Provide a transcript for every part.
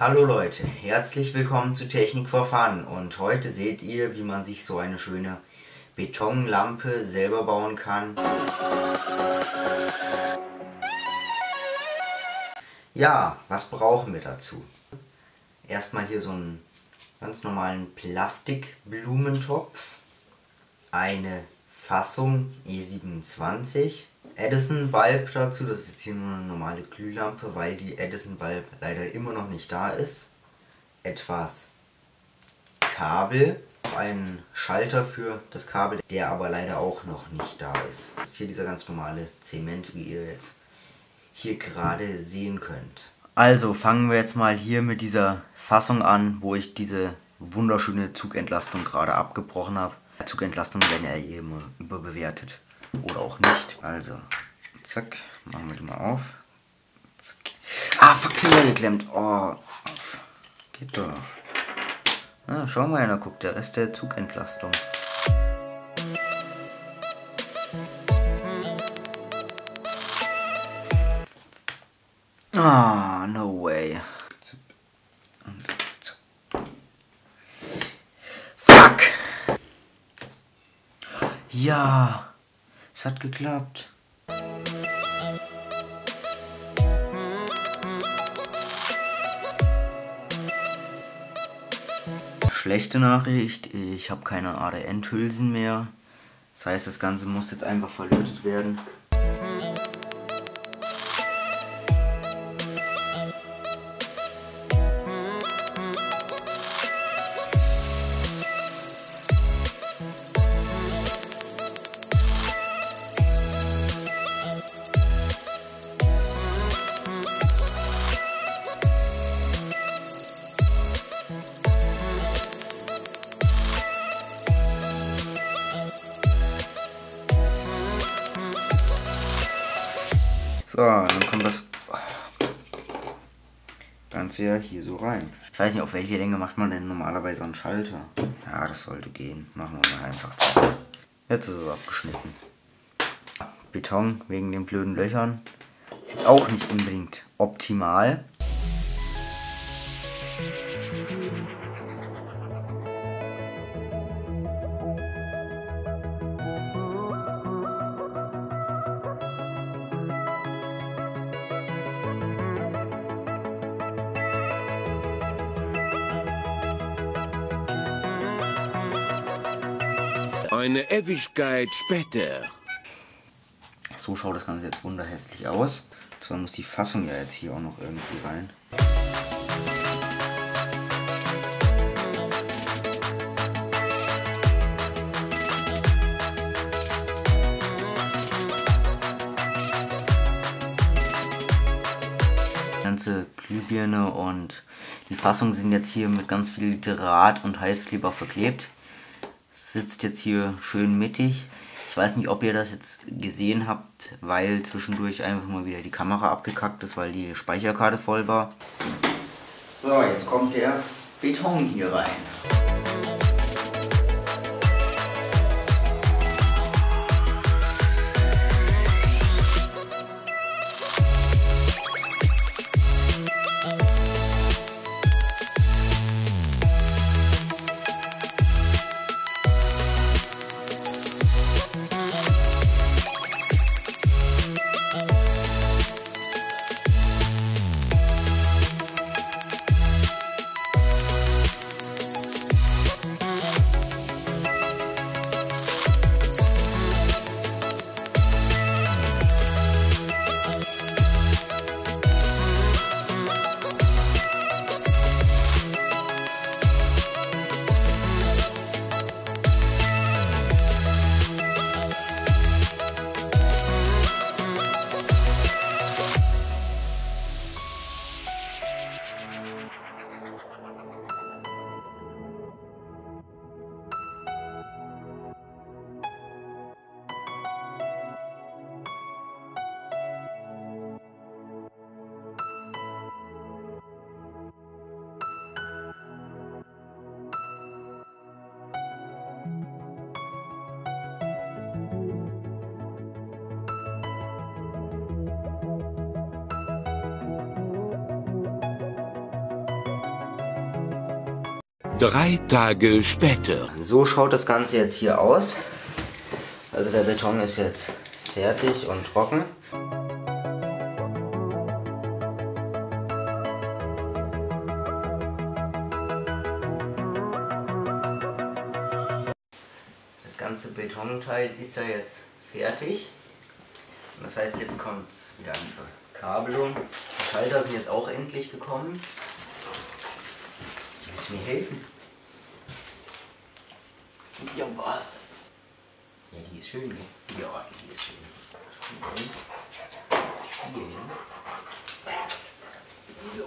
Hallo Leute, herzlich willkommen zu Technik for Fun und heute seht ihr, wie man sich so eine schöne Betonlampe selber bauen kann. Ja, was brauchen wir dazu? Erstmal hier so einen ganz normalen Plastikblumentopf, eine Fassung E27, Edison Bulb dazu, das ist jetzt hier nur eine normale Glühlampe, weil die Edison Bulb leider immer noch nicht da ist. Etwas Kabel, einen Schalter für das Kabel, der aber leider auch noch nicht da ist. Das ist hier dieser ganz normale Zement, wie ihr jetzt hier gerade sehen könnt. Also fangen wir jetzt mal hier mit dieser Fassung an, wo ich diese wunderschöne Zugentlastung gerade abgebrochen habe. Zugentlastung werden ja hier immer überbewertet. Oder auch nicht. Also, zack, machen wir die mal auf. Zack. Ah, Verkehrer geklemmt. Oh, geht doch. Ah, schau mal, da guckt der Rest der Zugentlastung. Ah, no way. Fuck! Ja! Es hat geklappt. Schlechte Nachricht, ich habe keine ADN-Hülsen mehr. Das heißt, das Ganze muss jetzt einfach verlötet werden. So, dann kommt das Ganze ja hier so rein. Ich weiß nicht, auf welche Länge macht man denn normalerweise einen Schalter? Ja, das sollte gehen. Machen wir mal einfach 2. Jetzt ist es abgeschnitten. Beton wegen den blöden Löchern. Ist jetzt auch nicht unbedingt optimal. Eine Ewigkeit später. So schaut das Ganze jetzt wunderhässlich aus. Zwar muss die Fassung ja jetzt hier auch noch irgendwie rein. Die ganze Glühbirne und die Fassung sind jetzt hier mit ganz viel Draht und Heißkleber verklebt. Sitzt jetzt hier schön mittig. Ich weiß nicht, ob ihr das jetzt gesehen habt, weil zwischendurch einfach mal wieder die Kamera abgekackt ist, weil die Speicherkarte voll war. So, jetzt kommt der Beton hier rein. 3 Tage später. So schaut das Ganze jetzt hier aus. Also der Beton ist jetzt fertig und trocken. Das ganze Betonteil ist ja jetzt fertig. Das heißt, jetzt kommt es wieder an die Verkabelung. Die Schalter sind jetzt auch endlich gekommen. Willst du mir helfen? Ja, was? Ja, die ist schön, gell? Ja, die ist schön. Spielen. Spielen. Ja.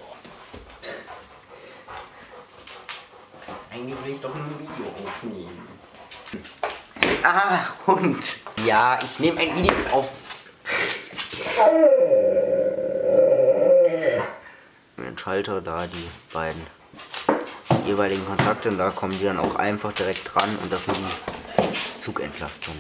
Eigentlich will ich doch ein Video aufnehmen. Ah, Hund. Ja, ich nehme ein Video auf. Den Schalter da, die beiden jeweiligen Kontakte, und da kommen die dann auch einfach direkt dran, und das sind die Zugentlastungen.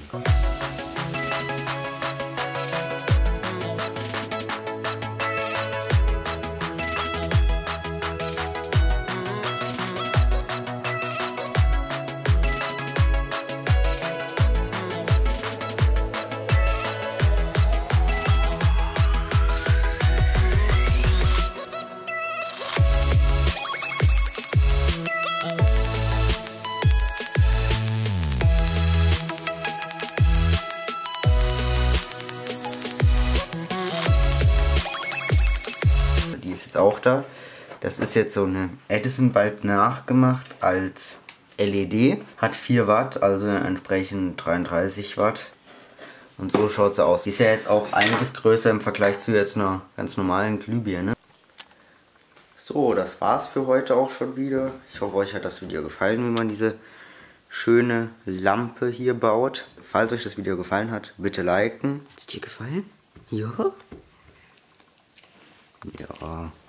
Auch da. Das ist jetzt so eine Edison Bulb nachgemacht als LED. Hat 4 Watt, also entsprechend 33 Watt. Und so schaut sie aus. Die ist ja jetzt auch einiges größer im Vergleich zu jetzt einer ganz normalen Glühbirne. So, das war's für heute auch schon wieder. Ich hoffe, euch hat das Video gefallen, wie man diese schöne Lampe hier baut. Falls euch das Video gefallen hat, bitte liken. Hat es dir gefallen? Ja? Ja.